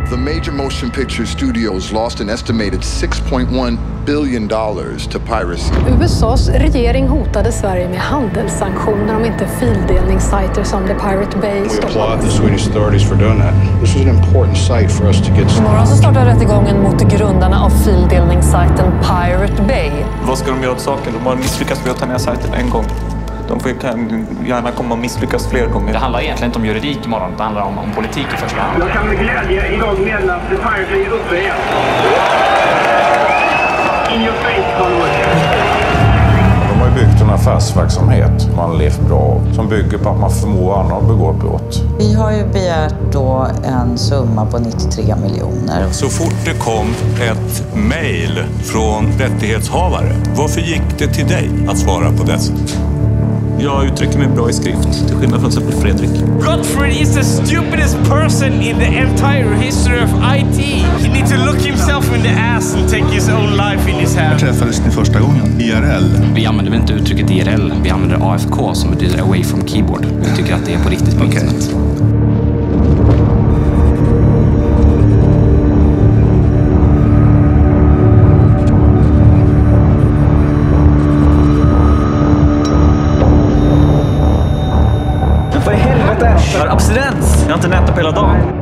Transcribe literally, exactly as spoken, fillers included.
The major motion picture studios lost an estimated six point one billion dollars to piracy. U S A:s regering hotade Sverige med handelssanktioner om inte fildelningssajter som The Pirate Bay stoppades. We applaud the Swedish authorities for doing that. This was an important site for us to get. Imorgon så startar rättegången mot grundarna av fildelningssajten Pirate Bay. Vad ska de göra åt saken? De har misslyckats med att ta ner sajten en gång. De får kan gärna komma och misslyckas fler gånger. Det handlar egentligen inte om juridik imorgon, det handlar om, om politik i första hand. Jag kan med glädje idag meddela att The Pirate Bay är uppe igen. In your face, Conway. De har ju byggt en affärsverksamhet man har levt bra av, som bygger på att man förmår andra att begå brott. Vi har ju begärt då en summa på nittiotre miljoner. Så fort det kom ett mejl från rättighetshavare, varför gick det till dig att svara på det? Jag uttrycker mig bra i skrift, till skillnad från exempel Fredrik. Gottfried is the stupidest person in the entire history of I T. He needs to look himself in the ass and take his own life in his hand. När träffades ni första gången? I R L? Vi använder väl inte uttrycket I R L, vi använder A F K som betyder away from keyboard. Jag tycker att det är på riktigt på okay. internet. För helvete! Jag har abstinens! Jag har inte nätat på hela dagen.